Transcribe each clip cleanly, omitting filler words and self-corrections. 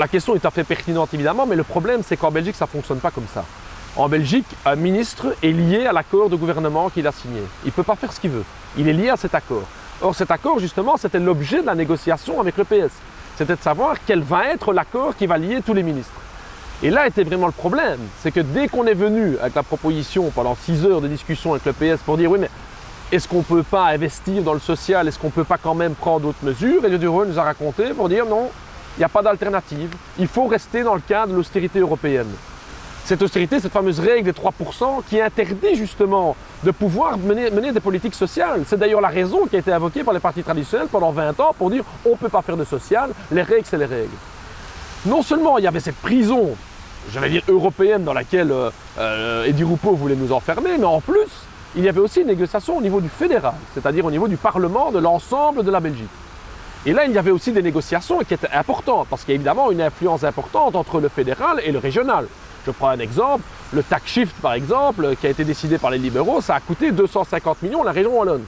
question est tout à fait pertinente évidemment, mais le problème c'est qu'en Belgique ça ne fonctionne pas comme ça. En Belgique, un ministre est lié à l'accord de gouvernement qu'il a signé. Il ne peut pas faire ce qu'il veut. Il est lié à cet accord. Or cet accord justement c'était l'objet de la négociation avec le PS. C'était de savoir quel va être l'accord qui va lier tous les ministres. Et là était vraiment le problème, c'est que dès qu'on est venu avec la proposition pendant 6 heures de discussion avec le PS pour dire oui mais est-ce qu'on ne peut pas investir dans le social, est-ce qu'on ne peut pas quand même prendre d'autres mesures, et Duron nous a raconté pour dire non, il n'y a pas d'alternative, il faut rester dans le cadre de l'austérité européenne. Cette austérité, cette fameuse règle des 3% qui interdit justement de pouvoir mener des politiques sociales. C'est d'ailleurs la raison qui a été invoquée par les partis traditionnels pendant 20 ans pour dire on ne peut pas faire de social, les règles c'est les règles. Non seulement il y avait cette prison, j'allais dire européenne, dans laquelle Edi Rupo voulait nous enfermer, mais en plus, il y avait aussi une négociation au niveau du fédéral, c'est-à-dire au niveau du Parlement de l'ensemble de la Belgique. Et là, il y avait aussi des négociations qui étaient importantes, parce qu'il y a évidemment une influence importante entre le fédéral et le régional. Je prends un exemple, le tax shift par exemple, qui a été décidé par les libéraux, ça a coûté 250 millions à la région wallonne.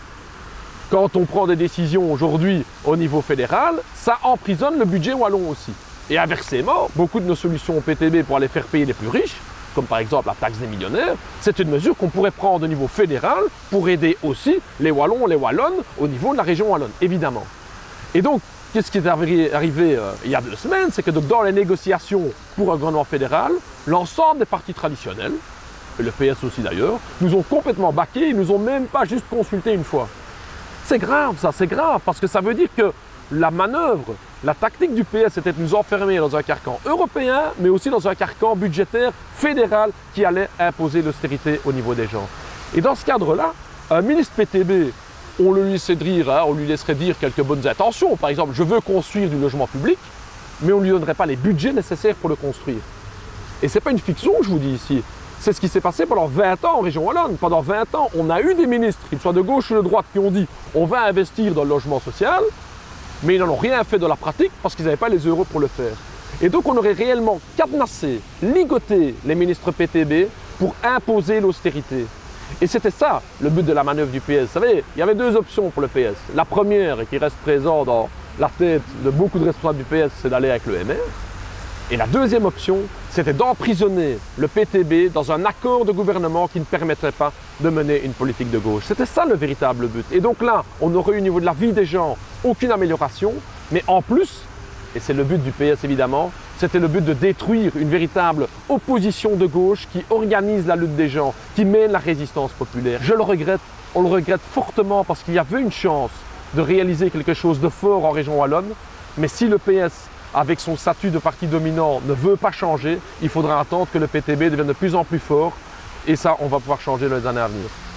Quand on prend des décisions aujourd'hui au niveau fédéral, ça emprisonne le budget wallon aussi. Et inversement, beaucoup de nos solutions au PTB pour aller faire payer les plus riches, comme par exemple la taxe des millionnaires, c'est une mesure qu'on pourrait prendre au niveau fédéral pour aider aussi les Wallons, les Wallonnes au niveau de la région wallonne, évidemment. Et donc, qu'est-ce qui est arrivé il y a 2 semaines, c'est que dans les négociations pour un gouvernement fédéral, l'ensemble des partis traditionnels, et le PS aussi d'ailleurs, nous ont complètement baqués, ils nous ont même pas juste consulté une fois. C'est grave ça, c'est grave, parce que ça veut dire que la manœuvre, la tactique du PS était de nous enfermer dans un carcan européen, mais aussi dans un carcan budgétaire fédéral qui allait imposer l'austérité au niveau des gens. Et dans ce cadre-là, un ministre PTB, on lui laisserait dire quelques bonnes intentions. Par exemple, je veux construire du logement public, mais on ne lui donnerait pas les budgets nécessaires pour le construire. Et ce n'est pas une fiction que je vous dis ici. C'est ce qui s'est passé pendant 20 ans en région wallonne. Pendant 20 ans, on a eu des ministres, qu'ils soient de gauche ou de droite, qui ont dit on va investir dans le logement social, mais ils n'en ont rien fait de la pratique parce qu'ils n'avaient pas les euros pour le faire. Et donc on aurait réellement cadenassé, ligoté les ministres PTB pour imposer l'austérité. Et c'était ça le but de la manœuvre du PS. Vous savez, il y avait 2 options pour le PS. La première, et qui reste présente dans la tête de beaucoup de responsables du PS, c'est d'aller avec le MR. Et la deuxième option, c'était d'emprisonner le PTB dans un accord de gouvernement qui ne permettrait pas de mener une politique de gauche. C'était ça le véritable but. Et donc là, on aurait eu au niveau de la vie des gens aucune amélioration, mais en plus, et c'est le but du PS évidemment, c'était le but de détruire une véritable opposition de gauche qui organise la lutte des gens, qui mène la résistance populaire. Je le regrette, on le regrette fortement parce qu'il y avait une chance de réaliser quelque chose de fort en région wallonne, mais si le PS, avec son statut de parti dominant, ne veut pas changer, il faudra attendre que le PTB devienne de plus en plus fort, et ça, on va pouvoir changer dans les années à venir.